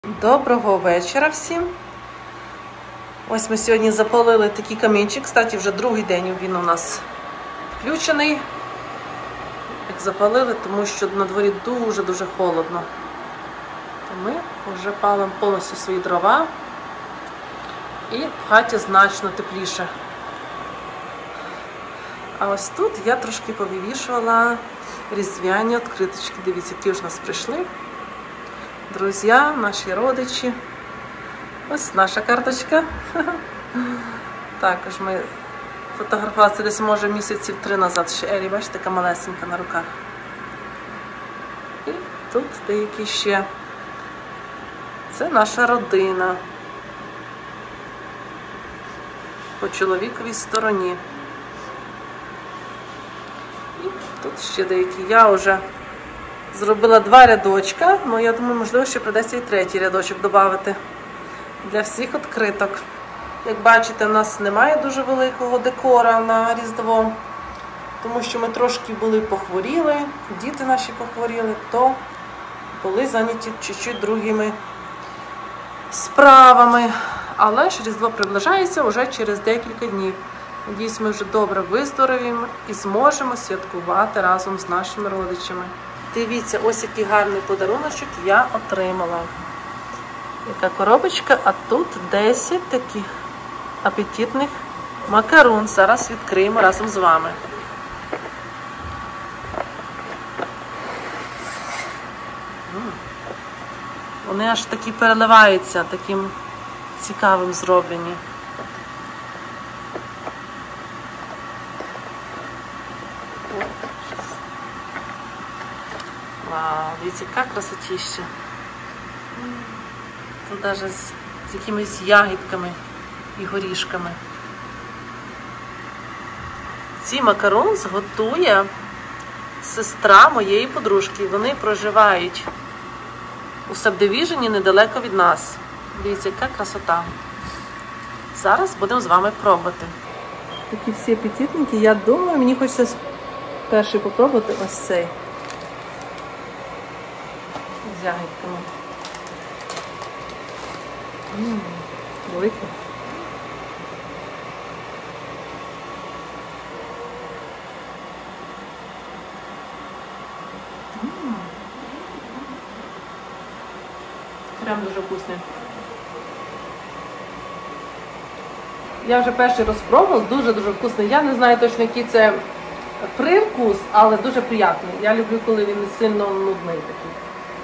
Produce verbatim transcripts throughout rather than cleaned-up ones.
Доброго вечора всім. Ось ми сьогодні запалили такий камінчик. Кстати, вже другий день він у нас включений. Як запалили, тому що на дворі дуже-дуже холодно. То ми вже палимо повністю свої дрова. І в хаті значно тепліше. А ось тут я трошки повивішувала різдвяні відкриточки. Дивіться, які ж у нас прийшли. Друзі, наші родичі. Ось наша карточка. Також ми фотографувалися десь, може, місяців три назад ще Елі, бачите, така малесенька на руках. І тут деякі ще. Це наша родина. По чоловіковій стороні. І тут ще деякі. Я вже зробила два рядочка, ну я думаю, можливо, ще придеться і третій рядочок додати для всіх відкриток. Як бачите, в нас немає дуже великого декора на Різдво, тому що ми трошки були похворіли, діти наші похворіли, то були зайняті чуть-чуть другими справами. Але ж Різдво приближається вже через декілька днів. Надіюсь, ми вже добре виздоровіємо і зможемо святкувати разом з нашими родичами. Дивіться, ось який гарний подаруночок я отримала. Яка коробочка, а тут десять таких апетитних макарон. Зараз відкриємо разом з вами. Вони аж такі переливаються, таким цікавим зроблені. Вау, дивіться, яка красотища. Тут навіть з, з якимись ягідками і горішками. Ці макарон зготує сестра моєї подружки. Вони проживають у Сабдивіжені недалеко від нас. Дивіться, яка красота. Зараз будемо з вами пробувати. Такі всі апетитненькі. Я думаю, мені хочеться перший попробувати ось цей. З ягідками. Ммм, великий. Ммм. Прям дуже вкусний. Я вже перший раз спробувала, дуже-дуже вкусний. Я не знаю точно, який це привкус, але дуже приємний. Я люблю, коли він не сильно нудний такий.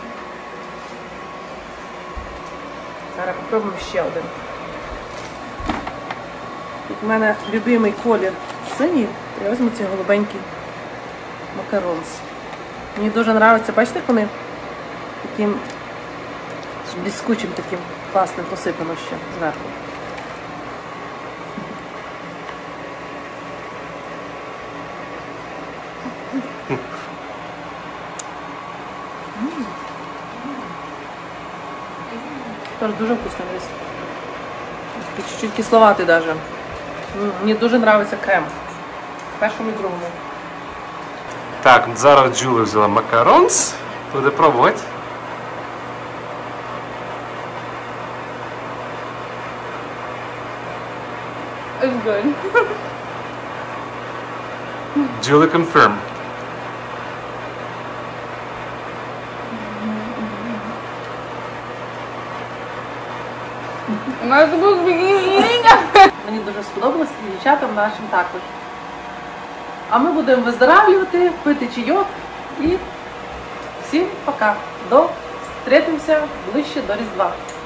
Зараз попробуємо ще один. Тут в мене любимий колір синій, то я візьму ці голубенькі макаронс. Мені дуже подобається, бачите, як вони таким блискучим, таким класним посипано ще зверху. Тож дуже вкусно весь. Чуть-чуть кисловатий даже. Мені дуже подобається крем. В першому і другому. Так, зараз Джуля взяла макаронс. Буде пробувати. It's good. Julie confirm. Мені дуже сподобалось, і дівчатам нашим також. А ми будемо виздоравлювати, пити чайок і всім пока. До зустрінемося ближче до Різдва.